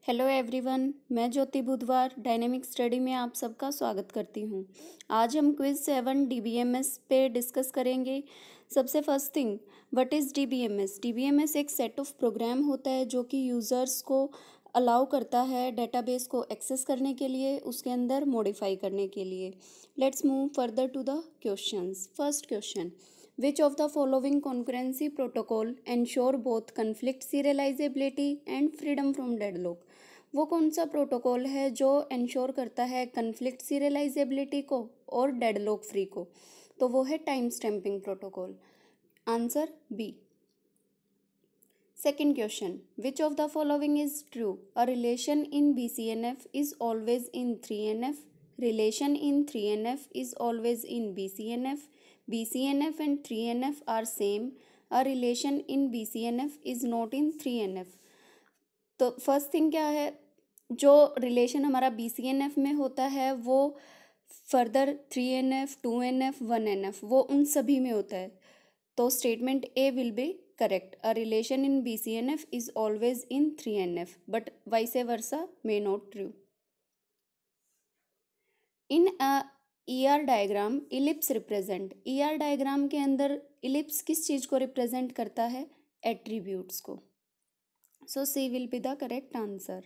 Hello everyone, मैं ज्योति बुधवार dynamic study में आप सबका स्वागत करती हूँ। आज हम क्विज 7 डीबीएमएस पे डिस्कस करेंगे। सबसे first thing, what is DBMS? DBMS एक सेट ऑफ प्रोग्राम होता है जो कि यूज़र्स को अलाउ करता है डेटाबेस को एक्सेस करने के लिए, उसके अंदर मॉडिफाई करने के लिए। Let's move further to the questions. First question, Which of the following concurrency protocol ensure both conflict serializability and freedom from deadlock? वो कौन सा प्रोटोकॉल है जो इंश्योर करता है कन्फ्लिक्ट सीरियलाइजेबिलिटी को और डेडलॉक फ्री को? तो वो है time stamping protocol. Answer B. Second question, which of the following is true? A relation in BCNF is always in 3NF. Relation in 3NF is always in BCNF. BCNF and 3NF are same. A relation in BCNF is not in 3NF. तो first thing क्या है, जो relation हमारा BCNF में होता है वो further 3NF, 2NF, 1NF वो उन सभी में होता है। तो statement A will be correct. A relation in BCNF is always in 3NF but vice versa may not true. In ER diagram ellipse represent. ER diagram के अंदर इलिप्स किस चीज़ को रिप्रेजेंट करता है? एट्रीब्यूट्स को। So C will be the correct answer.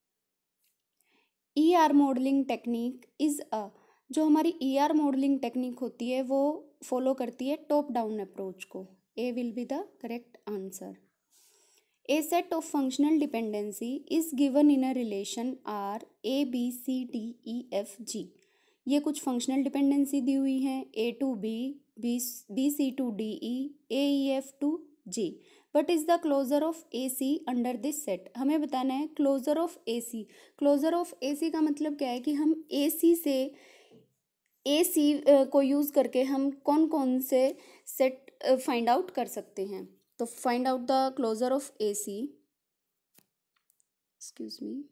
ER modelling technique is a, जो हमारी ER modelling technique होती है वो फॉलो करती है टॉप डाउन अप्रोच को। A will be the correct answer. A set of functional dependency is given in a relation R A B C D E F G. ये कुछ functional dependency दी हुई हैं A to B, B C to D E, A E F to G. What is the closure of AC under this set? हमें बताना है closure of AC। Closure of AC का मतलब क्या है कि हम AC से AC को यूज़ करके हम कौन कौन से सेट फाइंड आउट कर सकते हैं। तो find out the closure of AC, excuse me,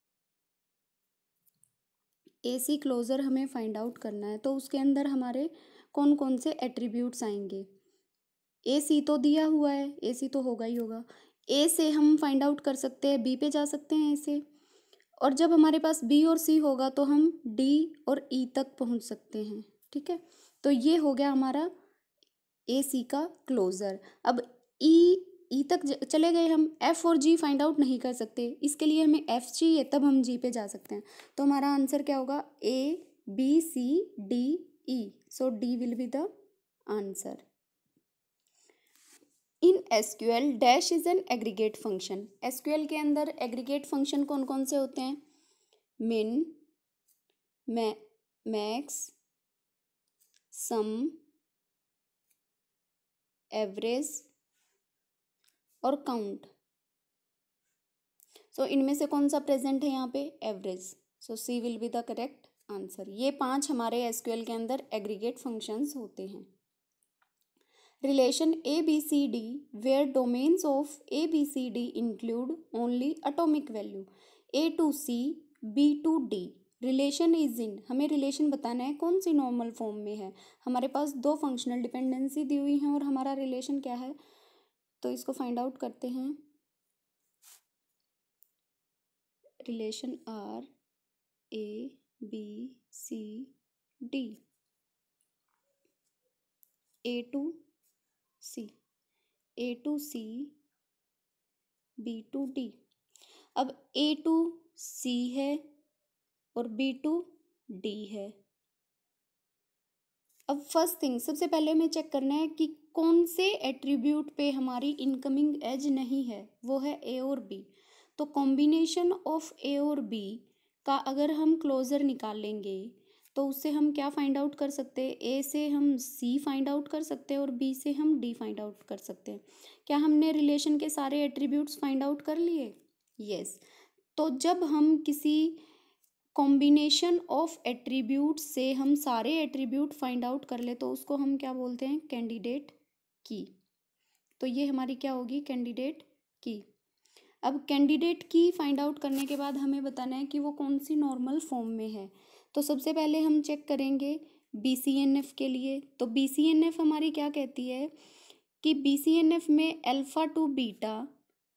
AC closure हमें फाइंड आउट करना है तो उसके अंदर हमारे कौन कौन से एट्रीब्यूट्स आएंगे। AC तो दिया हुआ है, AC तो होगा ही होगा। A से हम फाइंड आउट कर सकते हैं, B पे जा सकते हैं A से, और जब हमारे पास B और C होगा तो हम D और E तक पहुंच सकते हैं। ठीक है, तो ये हो गया हमारा AC का क्लोजर। अब E तक चले गए, हम F और G फाइंड आउट नहीं कर सकते, इसके लिए हमें F चाहिए, तब हम G पे जा सकते हैं। तो हमारा आंसर क्या होगा? A B C D E। So D will be the answer. In SQL dash is an aggregate function. SQL के अंदर एग्रीगेट फंक्शन कौन कौन से होते हैं? मिन, मैक्स, सम, एवरेज और काउंट। सो इनमें से कौन सा प्रेजेंट है यहाँ पे? Average. So C will be the correct answer. ये 5 हमारे SQL के अंदर एग्रीगेट फंक्शंस होते हैं। Relation ABCD where domains of ABCD include only atomic value. A to C, B to D। Relation is in, हमें रिलेशन बताना है कौन सी नॉर्मल फॉर्म में है। हमारे पास 2 फंक्शनल डिपेंडेंसी दी हुई हैं और हमारा रिलेशन क्या है, तो इसको फाइंड आउट करते हैं। Relation R A B C D, A to C, A to C, B to D। अब A to C है और B to D है। अब फर्स्ट थिंग, सबसे पहले हमें चेक करना है कि कौन से एट्रीब्यूट पे हमारी इनकमिंग एज नहीं है, वो है A और B। तो कॉम्बिनेशन ऑफ A और B का अगर हम क्लोजर निकालेंगे तो उससे हम क्या फाइंड आउट कर सकते हैं? A से हम C फाइंड आउट कर सकते हैं और B से हम D फाइंड आउट कर सकते हैं। क्या हमने रिलेशन के सारे एट्रीब्यूट्स फाइंड आउट कर लिए? यस। तो जब हम किसी कॉम्बिनेशन ऑफ एट्रीब्यूट से हम सारे एट्रीब्यूट फाइंड आउट कर ले तो उसको हम क्या बोलते हैं? कैंडिडेट की। तो ये हमारी क्या होगी? कैंडिडेट की। अब कैंडिडेट की फाइंड आउट करने के बाद हमें बताना है कि वो कौन सी नॉर्मल फॉर्म में है। तो सबसे पहले हम चेक करेंगे BCNF के लिए। तो BCNF हमारी क्या कहती है कि BCNF में अल्फा टू बीटा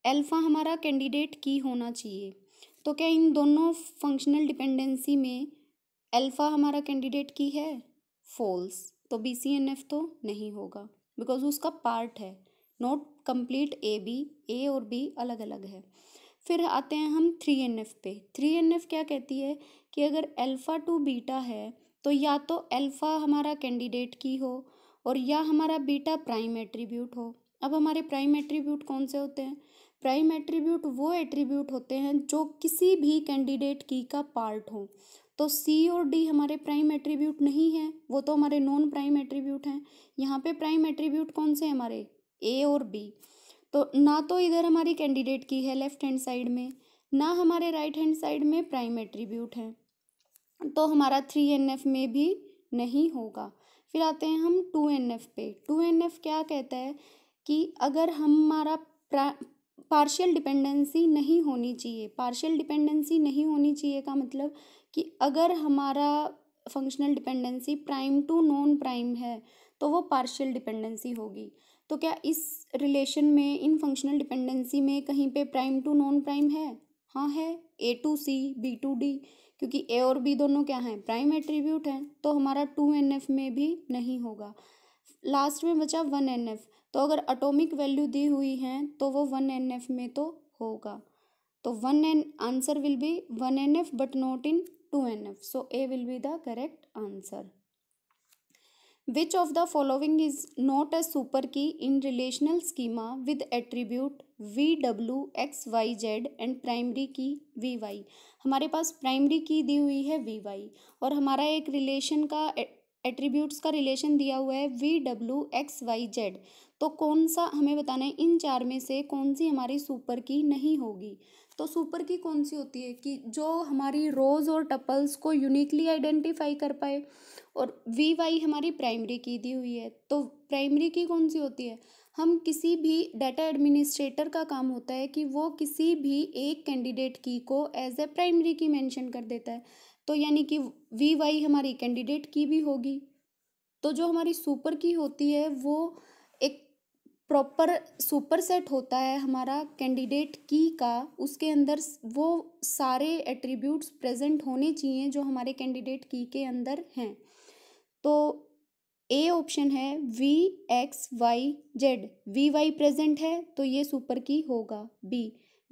अल्फ़ा हमारा कैंडिडेट की होना चाहिए। तो क्या इन दोनों फंक्शनल डिपेंडेंसी में अल्फ़ा हमारा कैंडिडेट की है? फॉल्स। तो BCNF तो नहीं होगा बिकॉज उसका पार्ट है, नॉट कंप्लीट ए और बी अलग अलग है। फिर आते हैं हम 3NF पे। 3NF क्या कहती है कि अगर अल्फ़ा टू बीटा है तो या तो अल्फ़ा हमारा कैंडिडेट की हो और या हमारा बीटा प्राइम एट्रीब्यूट हो। अब हमारे प्राइम एट्रीब्यूट कौन से होते हैं? प्राइम एट्रीब्यूट वो एट्रीब्यूट होते हैं जो किसी भी कैंडिडेट की का पार्ट हो। तो C और D हमारे प्राइम एट्रीब्यूट नहीं है, वो तो हमारे नॉन प्राइम एट्रीब्यूट हैं। यहाँ पे प्राइम एट्रीब्यूट कौन से हमारे? A और B। तो ना तो इधर हमारी कैंडिडेट की है लेफ्ट हैंड साइड में, ना हमारे राइट हैंड साइड में प्राइम एट्रीब्यूट है, तो हमारा 3NF में भी नहीं होगा। फिर आते हैं हम 2NF पे। 2NF क्या कहता है कि अगर हमारा पार्शियल डिपेंडेंसी नहीं होनी चाहिए। पार्शियल डिपेंडेंसी नहीं होनी चाहिए का मतलब कि अगर हमारा functional dependency prime to non prime है तो वो पार्शियल डिपेंडेंसी होगी। तो क्या इस रिलेशन में, इन फंक्शनल डिपेंडेंसी में कहीं पे प्राइम टू नॉन प्राइम है? हाँ है, A to C, B to D, क्योंकि A और B दोनों क्या हैं? प्राइम एट्रीब्यूट हैं। तो हमारा 2NF में भी नहीं होगा। लास्ट में बचा 1NF। तो अगर एटॉमिक वैल्यू दी हुई हैं तो वो 1NF में तो होगा। तो answer will be 1NF but not in 2NF। So A will be the correct answer. Which of the following is not a super key in relational schema with attribute VW XYZ and primary key VY? हमारे पास primary की दी हुई है VY और हमारा एक relation का attributes का relation दिया हुआ है VW XYZ। तो कौन सा हमें बताना है, इन चार में से कौन सी हमारी सुपर की नहीं होगी? तो सुपर की कौन सी होती है कि जो हमारी रोज और टपल्स को यूनिकली आइडेंटिफाई कर पाए, और VY हमारी प्राइमरी की दी हुई है। तो प्राइमरी की कौन सी होती है? हम किसी भी डाटा एडमिनिस्ट्रेटर का काम होता है कि वो किसी भी एक कैंडिडेट की को as a primary key mention कर देता है। तो यानी कि VY हमारी कैंडिडेट की भी होगी। तो जो हमारी सुपर की होती है वो एक प्रॉपर सुपर सेट होता है हमारा कैंडिडेट की का, उसके अंदर वो सारे एट्रीब्यूट्स प्रेजेंट होने चाहिए जो हमारे कैंडिडेट की के अंदर हैं। तो ए ऑप्शन है VXYZ, VY प्रेजेंट है तो ये सुपर की होगा। बी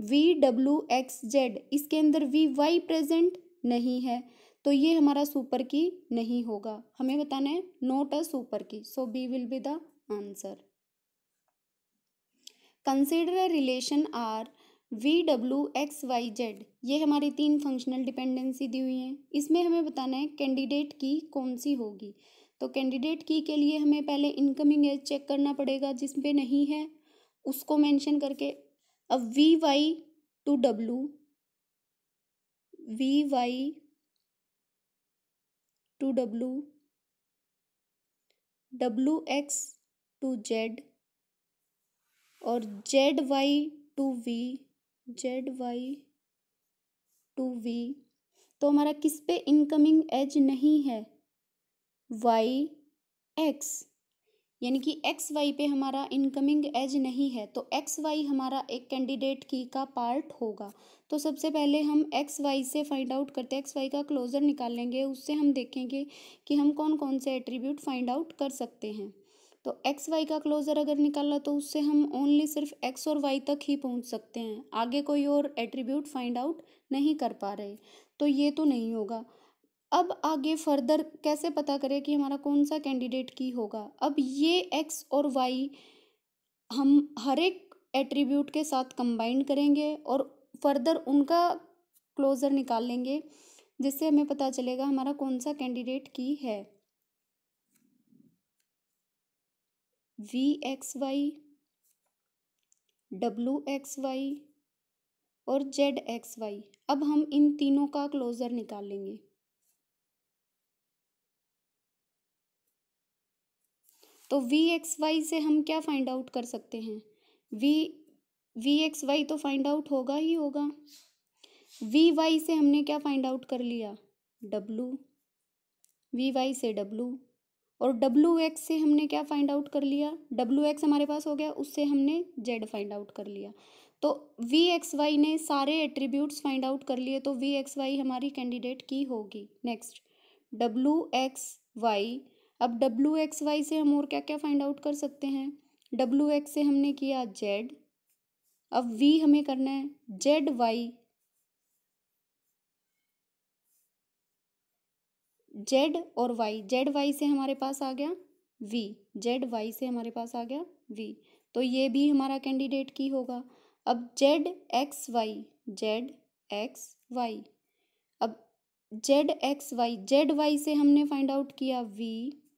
VWXZ, इसके अंदर VY प्रेजेंट नहीं है तो ये हमारा सुपर की नहीं होगा। हमें बताना है not a super key, so B will be the answer. Consider a relation R VWXYZ, ये हमारी तीन फंक्शनल डिपेंडेंसी दी हुई हैं। इसमें हमें बताना है कैंडिडेट की कौन सी होगी। तो कैंडिडेट की के लिए हमें पहले इनकमिंग एज चेक करना पड़ेगा, जिस पे नहीं है उसको मेंशन करके। अब VY to W, VY to W, WX to Z और ZY to V, ZY to V। तो हमारा किस पे इनकमिंग एज नहीं है? YX, यानी कि XY पे हमारा इनकमिंग एज नहीं है तो XY हमारा एक कैंडिडेट की का पार्ट होगा। तो सबसे पहले हम XY से फाइंड आउट करते हैं, XY का क्लोजर निकाल लेंगे, उससे हम देखेंगे कि हम कौन कौन से एट्रीब्यूट फाइंड आउट कर सकते हैं। तो XY का क्लोजर अगर निकाला तो उससे हम ओनली सिर्फ X और Y तक ही पहुंच सकते हैं, आगे कोई और एट्रीब्यूट फाइंड आउट नहीं कर पा रहे, तो ये तो नहीं होगा। अब आगे फर्दर कैसे पता करें कि हमारा कौन सा कैंडिडेट की होगा? अब ये X और Y हम हर एक एट्रीब्यूट के साथ कंबाइन करेंगे और फर्दर उनका क्लोजर निकाल लेंगे, जिससे हमें पता चलेगा हमारा कौन सा कैंडिडेट की है। VXY, WXY और ZXY, अब हम इन तीनों का क्लोजर निकाल लेंगे। तो VXY से हम क्या फाइंड आउट कर सकते हैं? VXY तो फाइंड आउट होगा ही होगा। VY से हमने क्या फाइंड आउट कर लिया? W, VY से W, और WX से हमने क्या फाइंड आउट कर लिया? WX हमारे पास हो गया, उससे हमने Z फाइंड आउट कर लिया। तो वी एक्स वाई ने सारे एट्रीब्यूट्स फाइंड आउट कर लिए, तो वी एक्स वाई हमारी कैंडिडेट की होगी। Next W X Y. अब डब्लू एक्स वाई से हम और क्या क्या फाइंड आउट कर सकते हैं? डब्लू एक्स से हमने किया जेड, अब वी हमें करना है जेड वाई। जेड और वाई, जेड वाई से हमारे पास आ गया वी, जेड वाई से हमारे पास आ गया वी, तो ये भी हमारा कैंडिडेट की होगा। अब Z X Y, Z X Y, अब Z X Y, Z Y से हमने फाइंड आउट किया वी,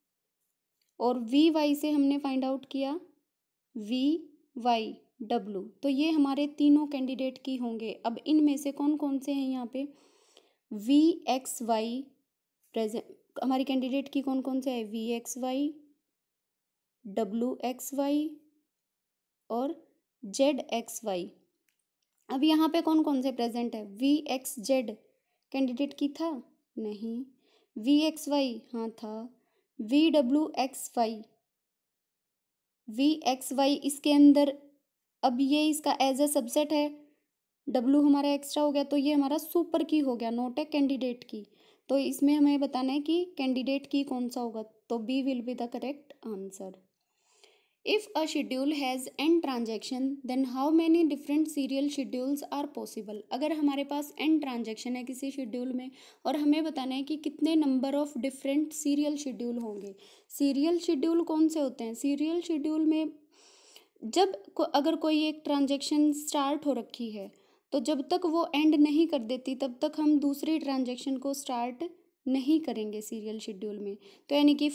और वी वाई से हमने फाइंड आउट किया वी वाई डब्लू, तो ये हमारे तीनों कैंडिडेट की होंगे। अब इनमें से कौन कौन से हैं यहाँ पे? वी एक्स वाई प्रेजेंट, हमारी कैंडिडेट की कौन कौन से है? V X Y, W X Y और जेड एक्स वाई। अब यहाँ पे कौन कौन से प्रेजेंट है? वी एक्स जेड कैंडिडेट की था नहीं, वी एक्स वाई हाँ था, V W X Y, V X Y इसके अंदर, अब ये इसका एज अ सबसेट है, डब्लू हमारा एक्स्ट्रा हो गया, तो ये हमारा सुपर की हो गया, नॉट ए कैंडिडेट की। तो इसमें हमें बताना है कि कैंडिडेट की कौन सा होगा, तो B will be the correct answer. If a schedule has n transaction then how many different serial schedules are possible. अगर हमारे पास n ट्रांजेक्शन है किसी शेड्यूल में और हमें बताना है कि कितने number of different serial schedule होंगे। सीरियल शेड्यूल कौन से होते हैं? सीरियल शेड्यूल में अगर कोई एक ट्रांजेक्शन स्टार्ट हो रखी है, तो जब तक वो एंड नहीं कर देती तब तक हम दूसरी ट्रांजेक्शन को स्टार्ट नहीं करेंगे सीरियल शेड्यूल में। तो यानी कि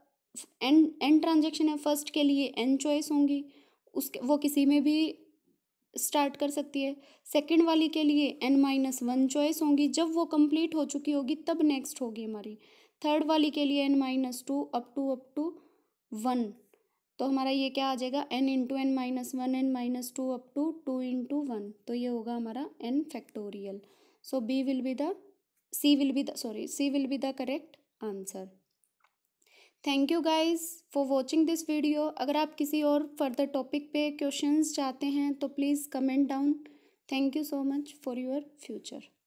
एन ट्रांजेक्शन है, फर्स्ट के लिए एन चॉइस होंगी, उसके वो किसी में भी स्टार्ट कर सकती है। सेकंड वाली के लिए n-1 चॉइस होंगी, जब वो कंप्लीट हो चुकी होगी तब नेक्स्ट होगी हमारी। थर्ड वाली के लिए n-2 अप टू 1, तो हमारा ये क्या आ जाएगा? n into n-1, n-2 up to 2 into 1, तो ये होगा हमारा n factorial. So C will be the correct answer. Thank you guys for watching this video. अगर आप किसी और फर्दर टॉपिक पे क्वेश्चंस चाहते हैं तो please comment down. Thank you so much for your future.